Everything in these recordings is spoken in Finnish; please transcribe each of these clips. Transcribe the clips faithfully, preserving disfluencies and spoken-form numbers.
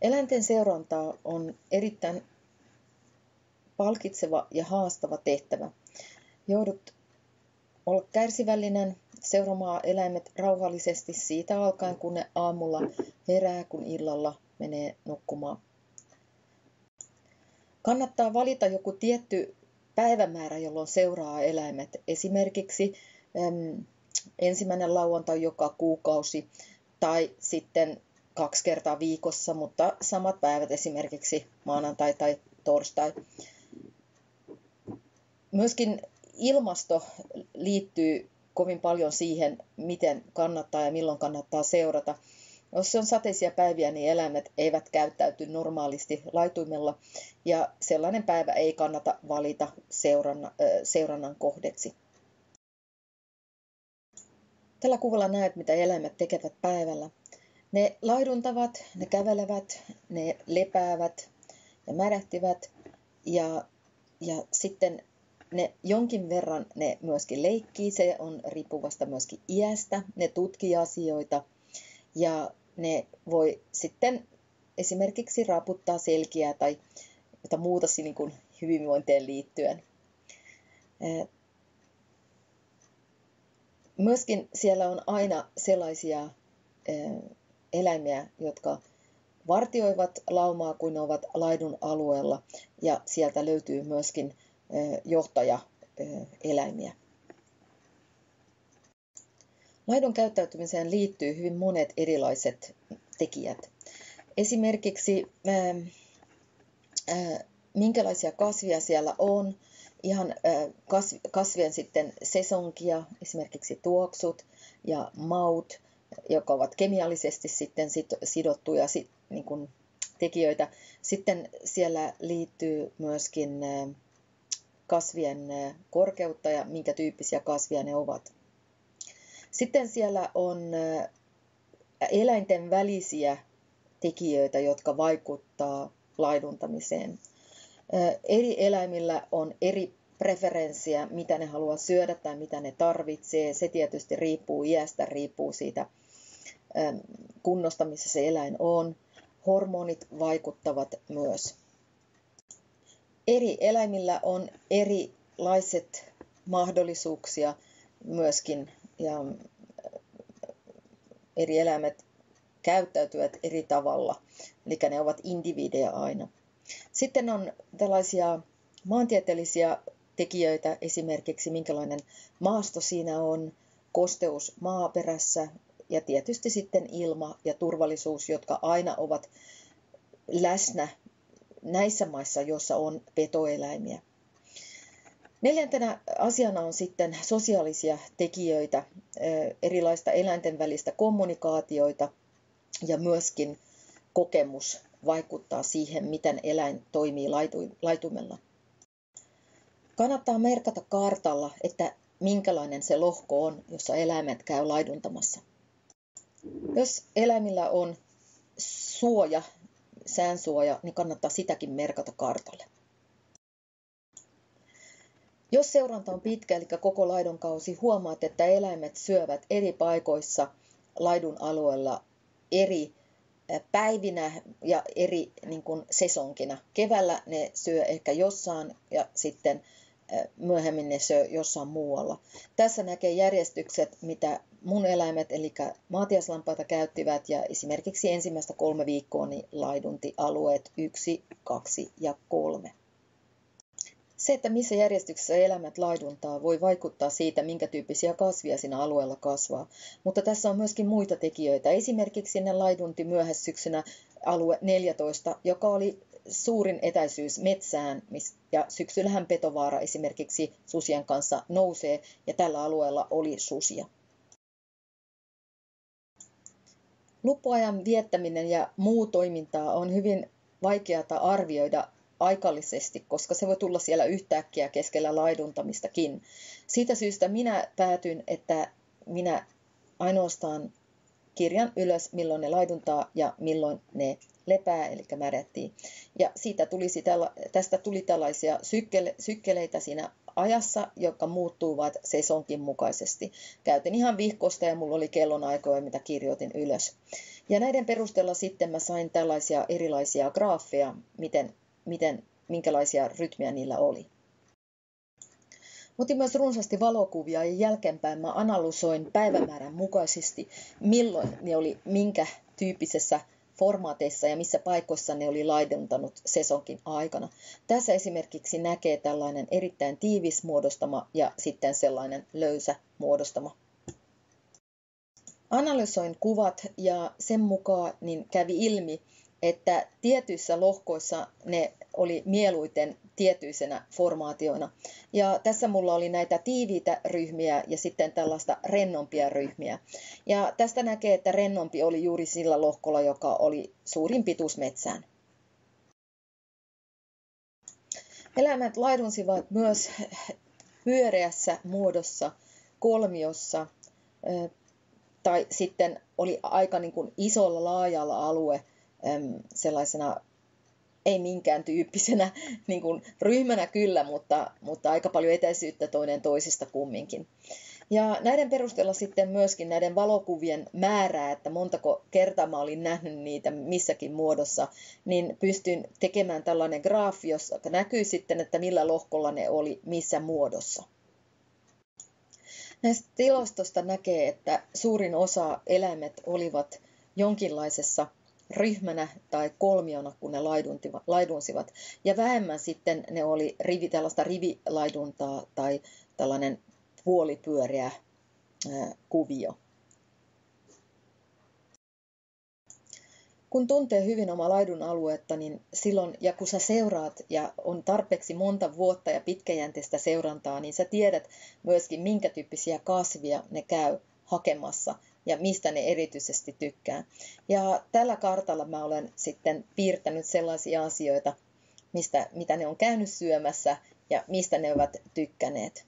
Eläinten seuranta on erittäin palkitseva ja haastava tehtävä. Joudut olla kärsivällinen, seuraamaan eläimet rauhallisesti siitä alkaen, kun ne aamulla herää, kun illalla menee nukkumaan. Kannattaa valita joku tietty päivämäärä, jolloin seuraa eläimet. Esimerkiksi äm, ensimmäinen lauantai joka kuukausi tai sitten kaksi kertaa viikossa, mutta samat päivät esimerkiksi maanantai tai torstai. Myöskin ilmasto liittyy kovin paljon siihen, miten kannattaa ja milloin kannattaa seurata. Jos se on sateisia päiviä, niin eläimet eivät käyttäyty normaalisti laituimella ja sellainen päivä ei kannata valita seurannan, seurannan kohdeksi. Tällä kuvalla näet, mitä eläimet tekevät päivällä. Ne laiduntavat, ne kävelevät, ne lepäävät ja märähtivät ja, ja sitten ne jonkin verran ne myöskin leikkii, se on riippuvasta myöskin iästä, ne tutkii asioita ja ne voi sitten esimerkiksi raputtaa selkiä tai jotain muuta niin kuin hyvinvointiin liittyen. Myöskin siellä on aina sellaisia eläimiä, jotka vartioivat laumaa, kun ne ovat laidun alueella ja sieltä löytyy myöskin johtajaeläimiä. Laidun käyttäytymiseen liittyy hyvin monet erilaiset tekijät. Esimerkiksi ää, ää, minkälaisia kasvia siellä on, ihan ää, kasvien sitten sesonkia, esimerkiksi tuoksut ja maut, jotka ovat kemiallisesti sitten sidottuja niin kuin tekijöitä. Sitten siellä liittyy myöskin kasvien korkeutta ja minkä tyyppisiä kasvia ne ovat. Sitten siellä on eläinten välisiä tekijöitä, jotka vaikuttaa laiduntamiseen. Eri eläimillä on eri preferenssiä, mitä ne haluaa syödä tai mitä ne tarvitsee. Se tietysti riippuu iästä, riippuu siitä kunnosta, missä se eläin on. Hormonit vaikuttavat myös. Eri eläimillä on erilaiset mahdollisuuksia myöskin ja eri eläimet käyttäytyvät eri tavalla, eli ne ovat individejä aina. Sitten on tällaisia maantieteellisiä tekijöitä, esimerkiksi minkälainen maasto siinä on, kosteus maaperässä ja tietysti sitten ilma ja turvallisuus, jotka aina ovat läsnä näissä maissa, joissa on petoeläimiä. Neljäntenä asiana on sitten sosiaalisia tekijöitä, erilaista eläinten välistä kommunikaatioita ja myöskin kokemus vaikuttaa siihen, miten eläin toimii laitumella. Kannattaa merkata kartalla, että minkälainen se lohko on, jossa eläimet käy laiduntamassa. Jos eläimillä on suoja, säänsuoja, niin kannattaa sitäkin merkata kartalle. Jos seuranta on pitkä, eli koko laidunkausi, huomaat, että eläimet syövät eri paikoissa laidun alueella eri päivinä ja eri niin kuin sesonkina. Keväällä ne syö ehkä jossain ja sitten myöhemmin ne syö jossain muualla. Tässä näkee järjestykset, mitä mun eläimet, eli maatiaislampaita käyttivät ja esimerkiksi ensimmäistä kolme viikkoa niin laidunti alueet yksi, kaksi ja kolme. Se, että missä järjestyksessä eläimet laiduntaa, voi vaikuttaa siitä, minkä tyyppisiä kasvia siinä alueella kasvaa. Mutta tässä on myöskin muita tekijöitä. Esimerkiksi ne laidunti myöhäissyksynä alue neljätoista, joka oli suurin etäisyys metsään, ja syksyllähän petovaara esimerkiksi susien kanssa nousee, ja tällä alueella oli susia. Luppuajan viettäminen ja muu toiminta on hyvin vaikeata arvioida aikallisesti, koska se voi tulla siellä yhtäkkiä keskellä laiduntamistakin. Siitä syystä minä päätyin, että minä ainoastaan kirjan ylös, milloin ne laiduntaa ja milloin ne lepää, eli märähtii. Ja siitä tuli, tästä tuli tällaisia sykkele, sykkeleitä siinä ajassa, jotka muuttuvat sesonkin mukaisesti. Käytin ihan vihkosta ja mulla oli kellonaikoja, mitä kirjoitin ylös. Ja näiden perusteella sitten mä sain tällaisia erilaisia graafeja, miten, miten, minkälaisia rytmiä niillä oli. Otin myös runsaasti valokuvia ja jälkeenpäin mä analysoin päivämäärän mukaisesti, milloin ne oli minkä tyyppisessä formaateissa ja missä paikoissa ne oli laiduntanut sesonkin aikana. Tässä esimerkiksi näkee tällainen erittäin tiivis muodostama ja sitten sellainen löysä muodostama. Analysoin kuvat ja sen mukaan niin kävi ilmi, että tietyissä lohkoissa ne oli mieluiten tietyisenä formaatioina. Ja tässä mulla oli näitä tiiviitä ryhmiä ja sitten tällaista rennompia ryhmiä. Ja tästä näkee, että rennompi oli juuri sillä lohkolla, joka oli suurin pituus metsään. Eläimet laidunsivat myös pyöreässä muodossa, kolmiossa, tai sitten oli aika niin kuin isolla laajalla alue sellaisena ei minkään tyyppisenä niin kuin ryhmänä kyllä, mutta, mutta aika paljon etäisyyttä toinen toisista kumminkin. Ja näiden perusteella sitten myöskin näiden valokuvien määrää, että montako kertaa mä olin nähnyt niitä missäkin muodossa, niin pystyn tekemään tällainen graafi, jossa näkyy sitten, että millä lohkolla ne oli missä muodossa. Näistä tilastosta näkee, että suurin osa eläimet olivat jonkinlaisessa ryhmänä tai kolmiona, kun ne laidunsivat. Ja vähemmän sitten ne oli rivi, tällaista rivilaiduntaa tai tällainen puolipyöreä ää, kuvio. Kun tuntee hyvin oma laidun aluetta, niin silloin, ja kun sä seuraat ja on tarpeeksi monta vuotta ja pitkäjänteistä seurantaa, niin sä tiedät myöskin, minkä tyyppisiä kasvia ne käy hakemassa ja mistä ne erityisesti tykkää. Ja tällä kartalla mä olen sitten piirtänyt sellaisia asioita, mistä, mitä ne on käynyt syömässä ja mistä ne ovat tykkäneet.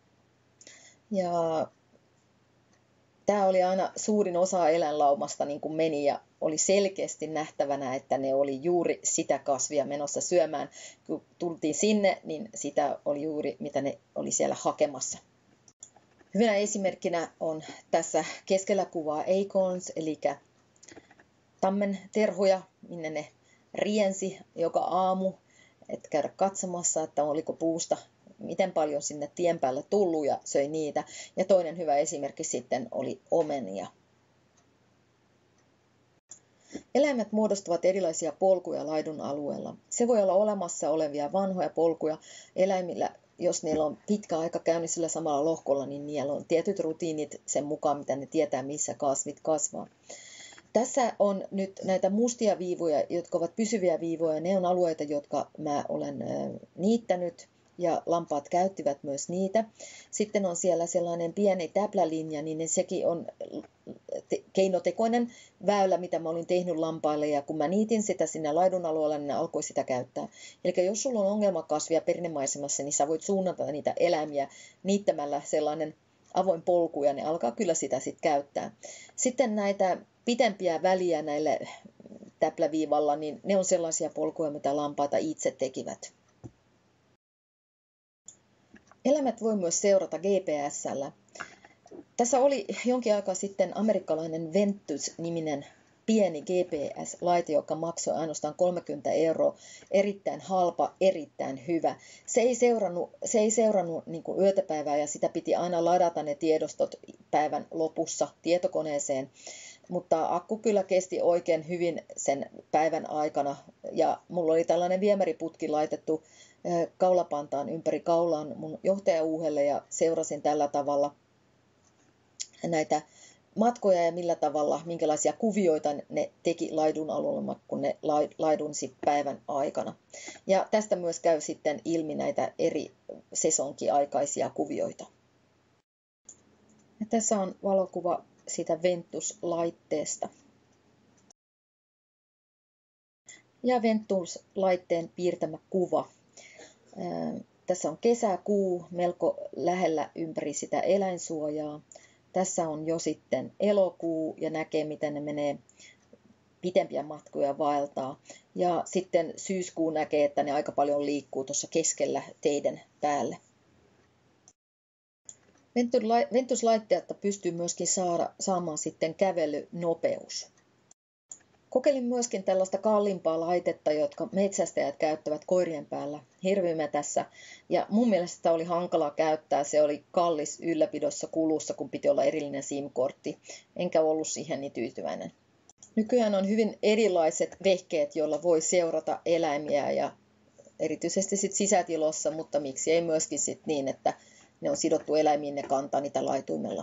Ja tämä oli aina suurin osa eläinlaumasta niin kuin meni ja oli selkeästi nähtävänä, että ne oli juuri sitä kasvia menossa syömään. Kun tultiin sinne, niin sitä oli juuri mitä ne oli siellä hakemassa. Hyvänä esimerkkinä on tässä keskellä kuvaa acorns, eli tammen terhoja, minne ne riensi joka aamu, että käydä katsomassa, että oliko puusta miten paljon sinne tien päälle tullut ja söi niitä. Ja toinen hyvä esimerkki sitten oli omenia. Eläimet muodostavat erilaisia polkuja laidun alueella. Se voi olla olemassa olevia vanhoja polkuja eläimillä. Jos niillä on pitkä aika käynyt sillä samalla lohkolla, niin niillä on tietyt rutiinit sen mukaan, mitä ne tietää, missä kasvit kasvaa. Tässä on nyt näitä mustia viivoja, jotka ovat pysyviä viivoja. Ne on alueita, jotka mä olen niittänyt ja lampaat käyttivät myös niitä. Sitten on siellä sellainen pieni täplälinja, niin sekin on keinotekoinen väylä, mitä mä olin tehnyt lampaille, ja kun mä niitin sitä sinne laidun alueella, niin ne alkoi sitä käyttää. Eli jos sulla on ongelmakasvia perinnemaisemassa, niin sä voit suunnata niitä eläimiä niittämällä sellainen avoin polku, ja ne alkaa kyllä sitä sitten käyttää. Sitten näitä pitempiä väliä näille täpläviivalla, niin ne on sellaisia polkuja, mitä lampaita itse tekivät. Eläimet voi myös seurata G P S:llä. Tässä oli jonkin aikaa sitten amerikkalainen Ventus-niminen pieni G P S-laite, joka maksoi ainoastaan kolmekymmentä euroa. Erittäin halpa, erittäin hyvä. Se ei seurannut, se ei seurannut niin kuin yötäpäivää ja sitä piti aina ladata ne tiedostot päivän lopussa tietokoneeseen. Mutta akku kyllä kesti oikein hyvin sen päivän aikana ja mulla oli tällainen viemäriputki laitettu kaulapantaan ympäri kaulaan mun johtajauuhelle ja seurasin tällä tavalla näitä matkoja ja millä tavalla, minkälaisia kuvioita ne teki laidun alueella, kun ne laidunsi päivän aikana. Ja tästä myös käy sitten ilmi näitä eri sesonkiaikaisia kuvioita. Ja tässä on valokuva siitä Ventus-laitteesta. Ja Ventus-laitteen piirtämä kuva. Tässä on kesäkuu melko lähellä ympäri sitä eläinsuojaa. Tässä on jo sitten elokuu ja näkee, miten ne menee pitempiä matkoja vaeltaa. Ja sitten syyskuu näkee, että ne aika paljon liikkuu tuossa keskellä teiden päälle. Ventuslaitteelta pystyy myöskin saada, saamaan sitten kävelynopeus. Kokeilin myöskin tällaista kalliimpaa laitetta, jotka metsästäjät käyttävät koirien päällä hirvimetässä. Ja mun mielestä sitä oli hankala käyttää. Se oli kallis ylläpidossa kulussa, kun piti olla erillinen SIM-kortti. Enkä ollut siihen niin tyytyväinen. Nykyään on hyvin erilaiset vehkeet, joilla voi seurata eläimiä ja erityisesti sit sisätilossa, mutta miksi ei myöskin sit niin, että ne on sidottu eläimiin ne kantaa niitä laituimella.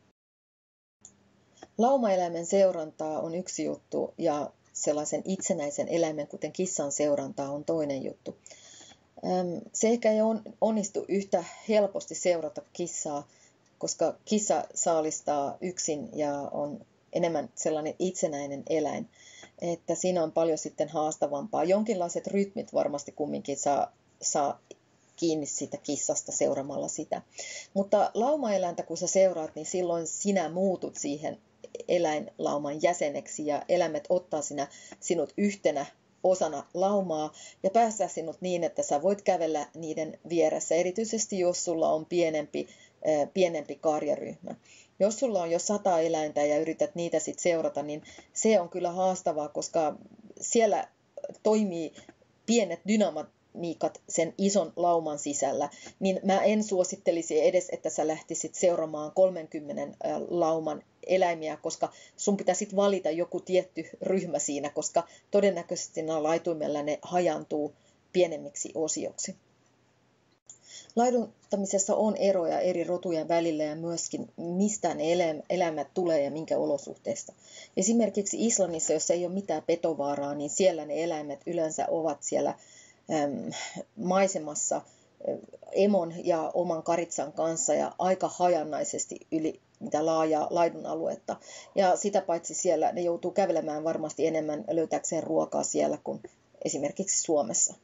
Laumaeläimen seurantaa on yksi juttu ja sellaisen itsenäisen eläimen, kuten kissan seurantaa, on toinen juttu. Se ehkä ei onnistu yhtä helposti seurata kissaa, koska kissa saalistaa yksin ja on enemmän sellainen itsenäinen eläin, että siinä on paljon sitten haastavampaa. Jonkinlaiset rytmit varmasti kumminkin saa, saa kiinni siitä kissasta seuraamalla sitä. Mutta laumaeläintä kun sä seuraat, niin silloin sinä muutut siihen eläinlauman jäseneksi ja eläimet ottaa sinä, sinut yhtenä osana laumaa ja päästää sinut niin, että sä voit kävellä niiden vieressä, erityisesti jos sulla on pienempi, pienempi karjaryhmä. Jos sulla on jo sata eläintä ja yrität niitä sitten seurata, niin se on kyllä haastavaa, koska siellä toimii pienet dynamiikat sen ison lauman sisällä, niin mä en suosittelisi edes, että sä lähtisit seuraamaan kolmenkymmenen lauman eläimiä, koska sun pitää sitten valita joku tietty ryhmä siinä, koska todennäköisesti nämä laituimella ne hajantuu pienemmiksi osioksi. Laiduntamisessa on eroja eri rotujen välillä ja myöskin mistä ne eläimet tulee ja minkä olosuhteista. Esimerkiksi Islannissa, jos ei ole mitään petovaaraa, niin siellä ne eläimet yleensä ovat siellä äm, maisemassa äh, emon ja oman karitsan kanssa ja aika hajanaisesti yli mitä laajaa laidun aluetta. Ja sitä paitsi siellä ne joutuu kävelemään varmasti enemmän löytääkseen ruokaa siellä kuin esimerkiksi Suomessa.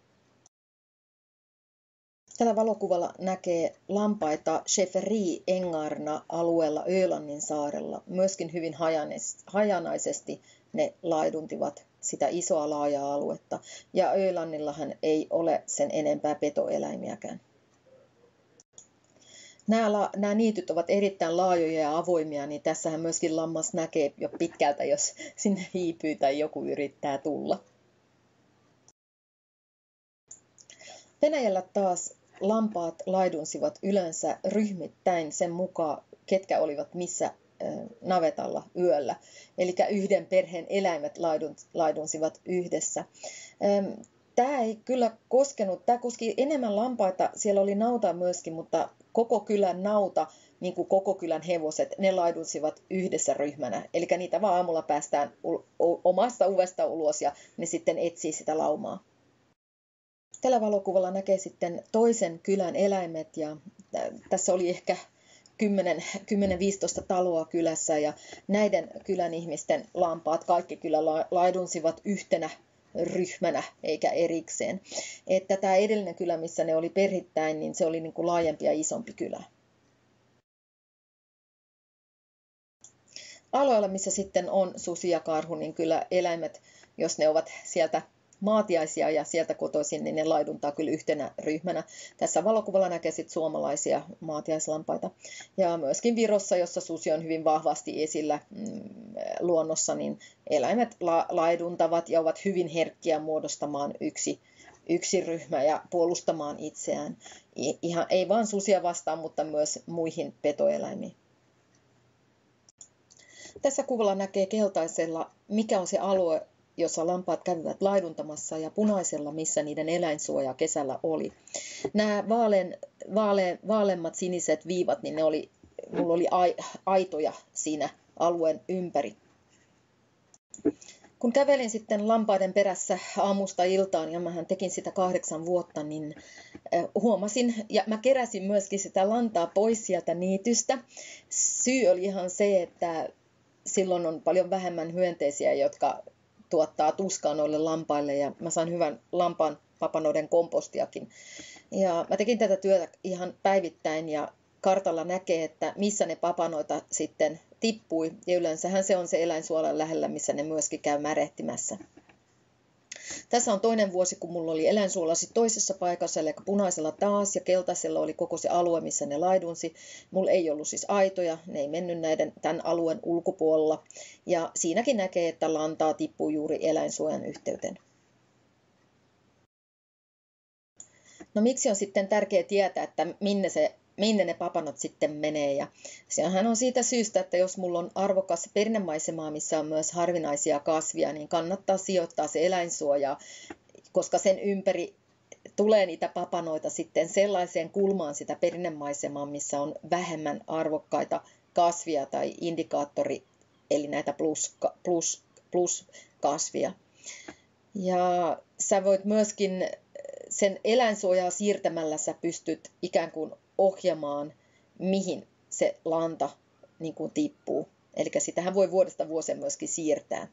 Tällä valokuvalla näkee lampaita Schäferi-Ängarna-alueella Ölannin saarella. Myöskin hyvin hajanaisesti ne laiduntivat sitä isoa laajaa aluetta. Ja Ölannillahan ei ole sen enempää petoeläimiäkään. Nämä, nämä niityt ovat erittäin laajoja ja avoimia, niin tässähän myöskin lammas näkee jo pitkältä, jos sinne hiipyy tai joku yrittää tulla. Venäjällä taas lampaat laidunsivat yleensä ryhmittäin sen mukaan, ketkä olivat missä navetalla yöllä. Eli yhden perheen eläimet laidunsivat yhdessä. Tämä ei kyllä koskenut, tämä koski enemmän lampaita, siellä oli nauta myöskin, mutta koko kylän nauta, niin kuin koko kylän hevoset, ne laidunsivat yhdessä ryhmänä. Eli niitä vaan aamulla päästään omasta ovesta ulos ja ne sitten etsii sitä laumaa. Tällä valokuvalla näkee sitten toisen kylän eläimet ja tässä oli ehkä kymmenen viisitoista taloa kylässä ja näiden kylän ihmisten lampaat kaikki kyllä laidunsivat yhtenä ryhmänä eikä erikseen. Että tämä edellinen kylä, missä ne oli perhittäin, niin se oli niin kuin laajempi ja isompi kylä. Alueella, missä sitten on susi ja karhu, niin kyllä eläimet, jos ne ovat sieltä maatiaisia ja sieltä kotoisin, niin ne laiduntaa kyllä yhtenä ryhmänä. Tässä valokuvalla näkee sitten suomalaisia maatiaislampaita. Ja myöskin Virossa, jossa susi on hyvin vahvasti esillä mm, luonnossa, niin eläimet la- laiduntavat ja ovat hyvin herkkiä muodostamaan yksi, yksi ryhmä ja puolustamaan itseään. I- ihan, ei vain susia vastaan, mutta myös muihin petoeläimiin. Tässä kuvalla näkee keltaisella, mikä on se alue, jossa lampaat kävivät laiduntamassa, ja punaisella, missä niiden eläinsuoja kesällä oli. Nämä vaalean, vaale, vaaleammat siniset viivat, niin ne oli, mulla oli aitoja siinä alueen ympäri. Kun kävelin sitten lampaiden perässä aamusta iltaan, ja mähän tekin sitä kahdeksan vuotta, niin huomasin, ja mä keräsin myöskin sitä lantaa pois sieltä niitystä. Syy oli ihan se, että silloin on paljon vähemmän hyönteisiä, jotka tuottaa tuskaa noille lampaille ja mä sain hyvän lampaan papanoiden kompostiakin. Ja mä tekin tätä työtä ihan päivittäin ja kartalla näkee, että missä ne papanoita sitten tippui. Ja yleensähän se on se eläinsuolan lähellä, missä ne myöskin käy märehtimässä. Tässä on toinen vuosi, kun mulla oli eläinsuolasi toisessa paikassa, eli punaisella taas ja keltaisella oli koko se alue, missä ne laidunsi. Mulla ei ollut siis aitoja, ne ei mennyt näiden, tämän alueen ulkopuolella. Ja siinäkin näkee, että lantaa tippuu juuri eläinsuojan yhteyteen. No miksi on sitten tärkeää tietää, että minne, se, minne ne papanot sitten menee? Ja sehän on siitä syystä, että jos mulla on arvokas perinnemaisemaa, missä on myös harvinaisia kasvia, niin kannattaa sijoittaa se eläinsuoja, koska sen ympäri tulee niitä papanoita sitten sellaiseen kulmaan sitä perinnemaisemaa, missä on vähemmän arvokkaita kasvia tai indikaattori, eli näitä plus, plus, plus kasvia. Ja sä voit myöskin sen eläinsuojaa siirtämällä sä pystyt ikään kuin ohjaamaan, mihin se lanta niin kuin tippuu. Eli sitähän voi vuodesta vuoseen myöskin siirtää.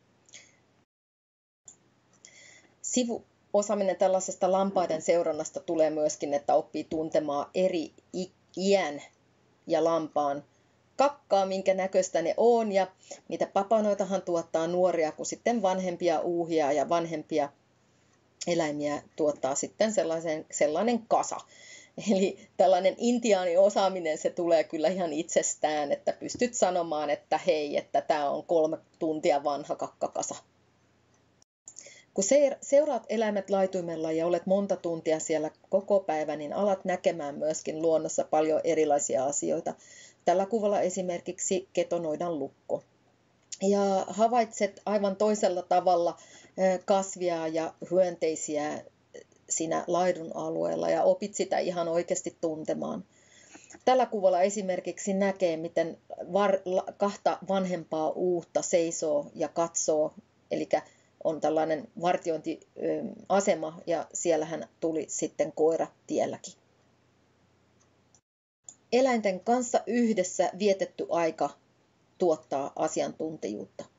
Sivuosaaminen tällaisesta lampaiden seurannasta tulee myöskin, että oppii tuntemaan eri iän ja lampaan kakkaa, minkä näköistä ne on. Ja niitä papanoitahan tuottaa nuoria, kun sitten vanhempia uuhia ja vanhempia eläimiä tuottaa sitten sellaisen, sellainen kasa. Eli tällainen intiaaniosaaminen, se tulee kyllä ihan itsestään, että pystyt sanomaan, että hei, että tämä on kolme tuntia vanha kakkakasa. Kun seuraat eläimet laituimella ja olet monta tuntia siellä koko päivä, niin alat näkemään myöskin luonnossa paljon erilaisia asioita. Tällä kuvalla esimerkiksi ketonoidan lukko. Ja havaitset aivan toisella tavalla kasvia ja hyönteisiä siinä laidun alueella ja opit sitä ihan oikeasti tuntemaan. Tällä kuvalla esimerkiksi näkee, miten var, kahta vanhempaa uutta seisoo ja katsoo, eli on tällainen vartiointiasema ja siellähän tuli sitten koira tielläkin. Eläinten kanssa yhdessä vietetty aika tuottaa asiantuntijuutta.